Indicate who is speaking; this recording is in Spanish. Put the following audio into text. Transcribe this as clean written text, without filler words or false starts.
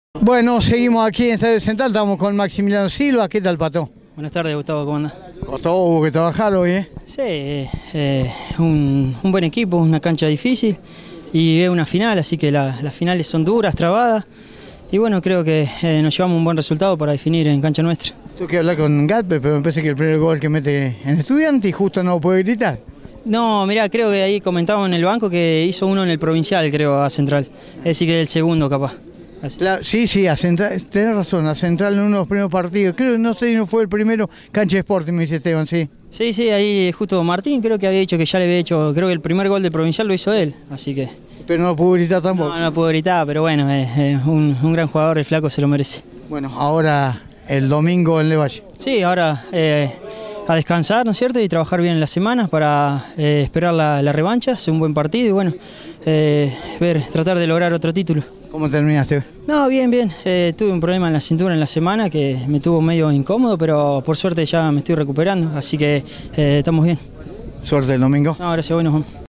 Speaker 1: Bueno, seguimos aquí en Estadio Central, estamos con Maximiliano Silva. ¿Qué tal, Pato?
Speaker 2: Buenas tardes, Gustavo, ¿cómo andás?
Speaker 1: Costó, hubo que trabajar hoy, ¿eh?
Speaker 2: Sí, un buen equipo, una cancha difícil y es una final, así que las finales son duras, trabadas. Y bueno, creo que nos llevamos un buen resultado para definir en cancha nuestra.
Speaker 1: Tuve que hablar con Gatpe, pero me parece que el primer gol que mete en Estudiante y justo no lo puede gritar.
Speaker 2: No, mirá, creo que ahí comentábamos en el banco que hizo uno en el Provincial, creo, a Central. Es decir, que es el segundo, capaz.
Speaker 1: Claro, sí, a Central, tenés razón, a Central en uno de los primeros partidos. Creo que no sé si no fue el primero, Cancha de Sporting, me dice Esteban, sí.
Speaker 2: Sí, ahí justo Martín creo que había dicho que ya le había hecho, creo que el primer gol de Provincial lo hizo él, así que...
Speaker 1: Pero no pudo gritar tampoco.
Speaker 2: No pudo gritar, pero bueno, un gran jugador, el flaco se lo merece.
Speaker 1: Bueno, ahora el domingo en Levalle.
Speaker 2: Sí, ahora a descansar, ¿no es cierto? Y trabajar bien en las semanas para esperar la revancha, hacer un buen partido y bueno, tratar de lograr otro título.
Speaker 1: ¿Cómo terminaste?
Speaker 2: No, bien. Tuve un problema en la cintura en la semana que me tuvo medio incómodo, pero por suerte ya me estoy recuperando, así que estamos bien.
Speaker 1: Suerte el domingo.
Speaker 2: No, gracias, bueno.